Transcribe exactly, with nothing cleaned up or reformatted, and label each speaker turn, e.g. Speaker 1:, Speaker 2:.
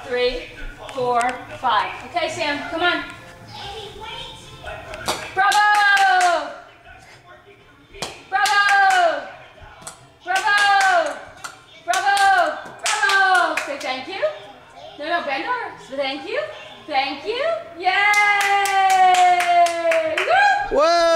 Speaker 1: three, four, five. Okay, Sam, come on. Bravo! Bravo! Bravo! Bravo! Bravo! Say thank you. No, no, bend over. So thank you. Thank you. Yay! Woo!
Speaker 2: Whoa!